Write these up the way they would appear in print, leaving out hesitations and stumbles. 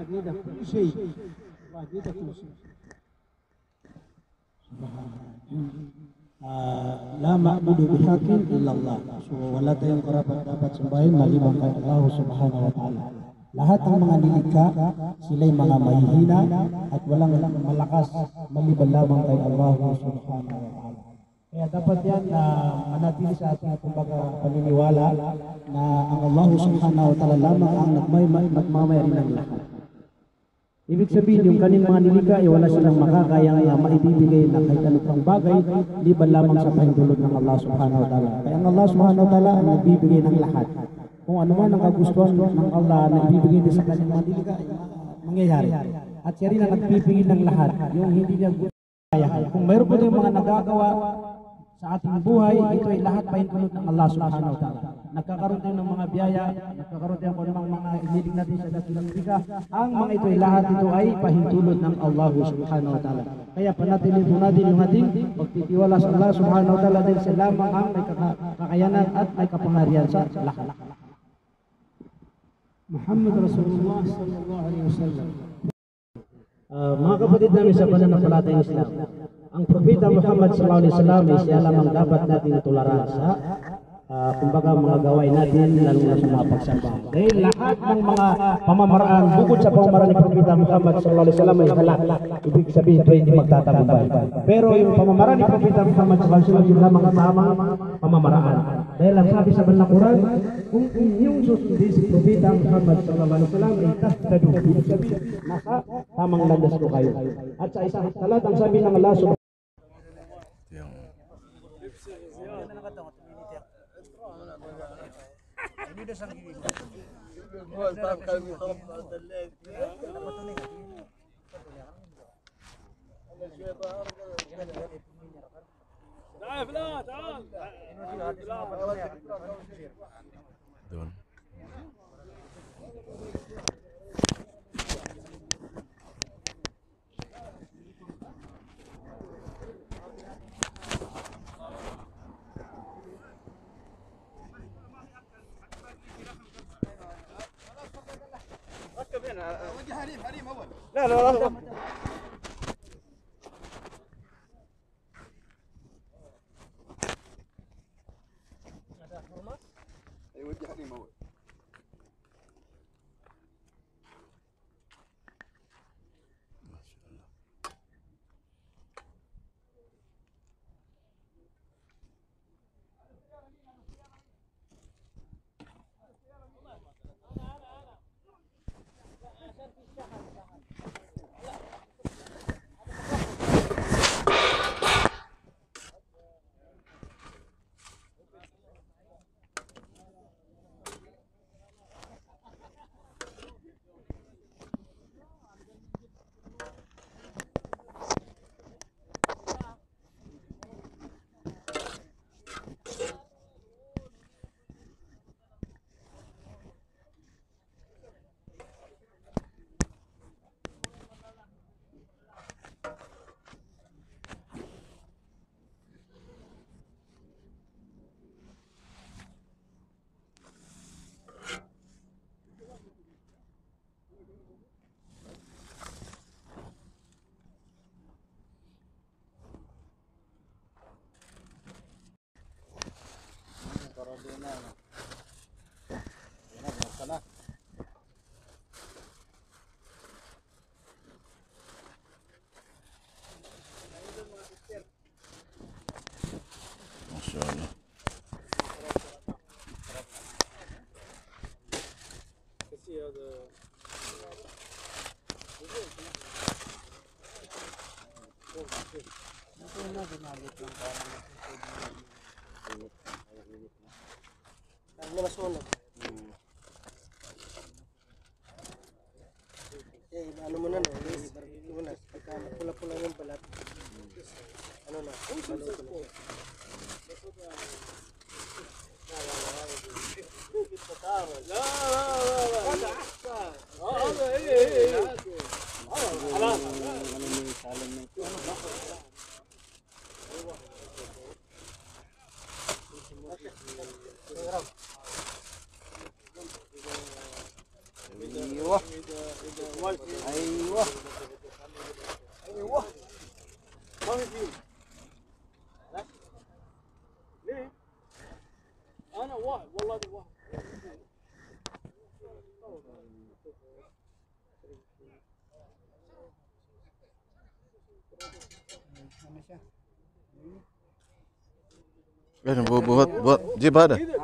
واجد كل شيء، واجد كل شيء. La ma'budu bihaqqin illallah. So wala tayong karapat dapat sembahin maliban kay Allah Subhanahu wa taala. Lahat ng mga nilikha, sila'y mga mahihina at walang malakas maliban lamang kay Allah Subhanahu wa taala. Kaya dapat yan na manatili sa ating kumbaga paniniwala na ang Allah Subhanahu wa taala lamang ang nagmamayari ng lahat. Ibig sabihin, yung kaning mga nilikha ay wala silang makakayang maibibigay na kahit ano pang bagay, liban lamang sa pahintulot ng Allah Subhanahu wa ta'ala. Kaya ang Allah Subhanahu wa ta'ala ang nagbibigay ng lahat. Kung ano man ang kagustuhan ng Allah na nagbibigay din sa kanyang mga nilikha ay mangyayari. At siya rin ang nagbibigay ng lahat, yung hindi niya kaya. Kung mayroon po tayong mga nagagawa sa ating buhay, ito ay lahat pahintulot ng Allah Subhanahu wa ta'ala. Nagkakaroon tayo ng mga biyaya, nagkakaroon tayo ng mga inilig natin sa dakilang liga. Ang mga ito ay lahat ito ay pahintulot ng Allah Subhanahu wa ta'ala. Kaya panatili po natin yung ating pagtitiwala sa Allah Subhanahu wa ta'ala dahil siya lamang ang may kakayanan at may kapangyarihan sa lahat. Muhammad Rasulullah sallallahu alaihi wasallam. Mga kapatid namin sa pananampalatayang Islam, ang Propeta Muhammad sallallahu alaihi wasallam ay siya lamang dapat natin tularan sa kumbaga mga gawain natin, lalo na sa mga pagsamba. Dahil lahat ng mga pamamaraan, bukod sa pamamaraan ni Propeta Muhammad sallallahu alaihi wasallam ay halal. Ibig sabihin ito hindi magtatagumpay. Pero yung pamamaraan ni Propeta Muhammad sallallahu alaihi wasallam yung lamang tamang pamamaraan. Dahil ang sabi sa banal Quran, kung inyong susundin si Propeta Muhammad sallallahu alaihi wasallam ay tahtadu. Ibig sabihin, nasa tamang landas ko kayo. At sa isang salat, ang sabi ng Allah subhanahu Doon. لا لا لا يودي حريم اول Masyaallah. Ano mo na no? Pula-pula yung balat. Ano na? Ano siya? Yan, buhat. Jib ada. Jeep.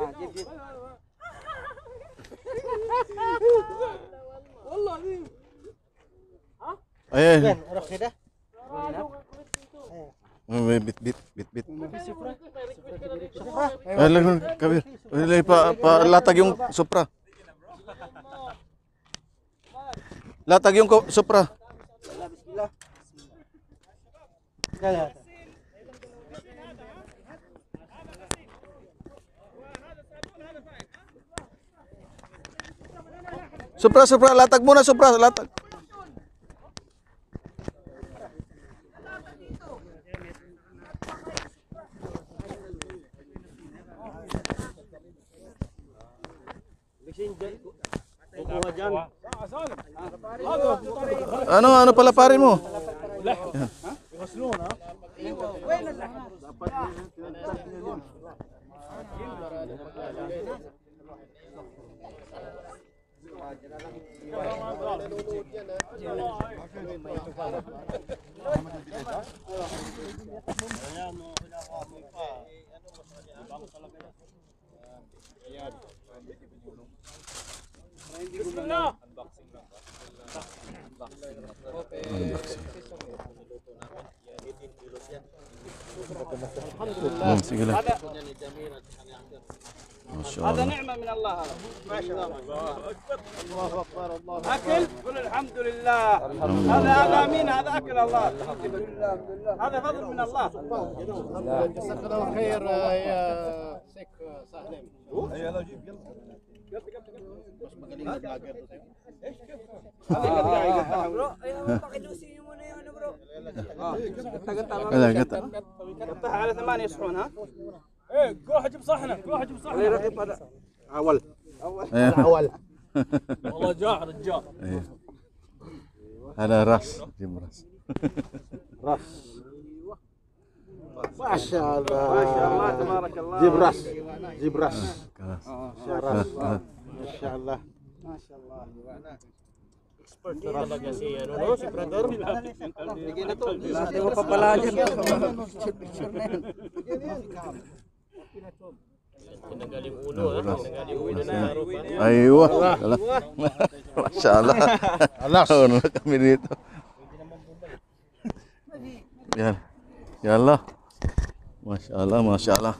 Ay. Yan, orok kita. Bit. Supra. Ay, lang kabir. Ay, pa latag yung Supra. Latag yung Supra. Bismillah. Bismillah. Supra, latag muna Supra, latag. Ano palaparin mo? Sige lang. Masya هذا Allah. نعمة من الله هذا. ما شاء الله. الله اكبر الله اكبر. أكل قل الحمد لله. هذا مين هذا أكل الله. هذا فضل من الله. جزاك الله خير يا سيك سالم. Kata, kata. قطعها على 8 يصحون ها. ايه روح جيب صحنه اللي رقب هذا أول. اول. والله جاع رجال. Iya. Ada ras, jim ras. ما شاء الله. ما شاء الله تبارك الله. جيب راس. جيب راس. Keras. راس. ما شاء الله. ما شاء الله. Bigyan na to. Natin mo papalayan. Aywa. Masya Allah. Alas. Ano na kami dito. Yan. Ya Allah. Masya Allah, Masya Allah.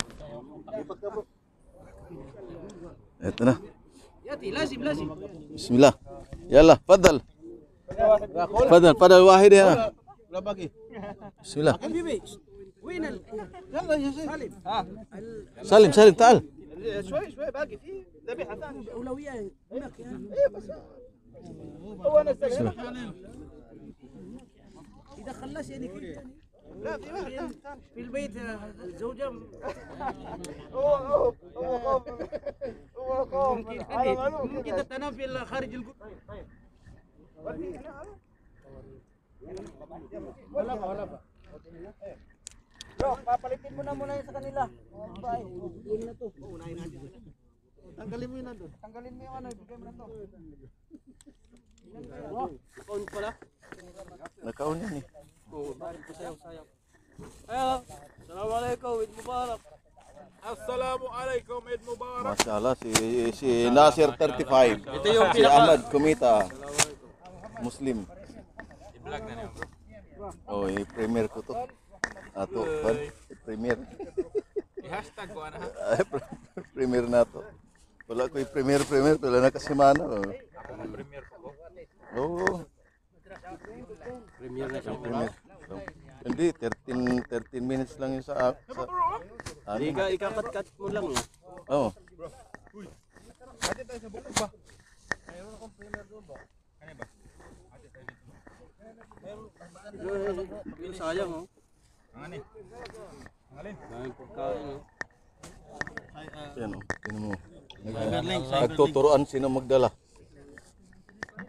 Ito na. ياتي لازم. بسم الله. يلا تفضل. تفضل واحد يا. لا باقي. بسم الله. حبيبي وين يلا يا سالم. ها سالم تعال. شوي باقي في ذبيحة ثانية. أولوية هناك يعني. هو نزل هنا. إذا خلص يعني كل لا في واحد في البيت الزوجة هو خوف ممكن تتنام في خارج القبة wala pa. Papalitin mo na muna yun sa kanila. Bye. Yun na to. Unahin natin. Tanggalin mo yun na doon. Tanggalin mo yung ano, ibigay mo na to. Kaun pala. Nakaon yan eh. Oo, bakit ko sayaw. Ayo. Assalamualaikum, Eid Mubarak. Assalamualaikum, Eid Mubarak. Masya Allah si Nasir 35. Ito yung Si Ahmad Kumita. Muslim. I-vlog na niyo, bro. Oh, i-premier ko to. Ato, pan, i-premier. I-hashtag ko ana ha. Ay, premier na to. Wala ko i-premier, wala na kasi mana. Ako mo premier ko. Oo. Premier na siya. Premier. Hindi, 13 minutes lang yun sa ano? Ikakat-kat mo lang. Oo. Yung sayang oh. Ang ani? Ang alin? Daming pagkain oh. Yan o, tingnan mo. Nagtuturoan sino magdala.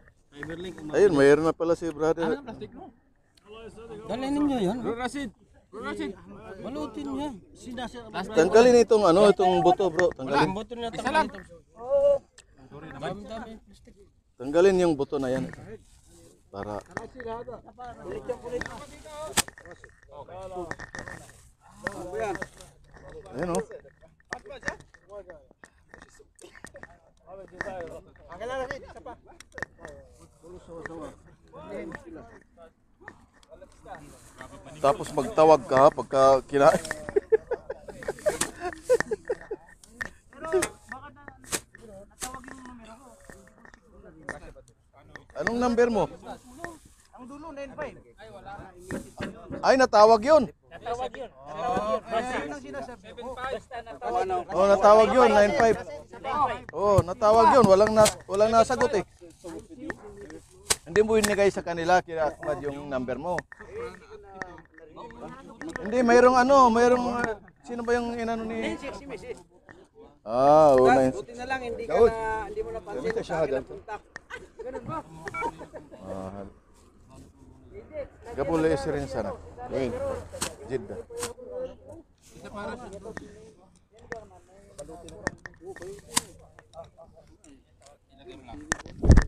Cyberlink. Ayun, mayroon na pala si brother. Dalhin ninyo yan. Bro Rashid. Balutin niya. Sinasir. Tanggalin itong ano, itong buto, bro. Tanggalin. Buto na tanggalin ito. Dami-dami. Tanggalin yung buto na yan. Para Ayan oh. Tapos magtawag ka pagka kinain. Anong number mo? Ang dulo, 9-5. Ay, natawag yun. Tawag yun. Yun ang sinasabi ko. Oh, natawag yun, 95. Oh, natawag yun. Walang nasagot eh. Hindi mo inigay sa kanila, kaya Ahmad yung number mo. Hindi, mayroong sino ba yung inano ni... Ah, una yun. Buti na lang, hindi mo napansin. Ganun ka siya, ganito. Ganun ba? Ah, Gapule rin sana. Wait. Jeddah. Ilagay mo lang.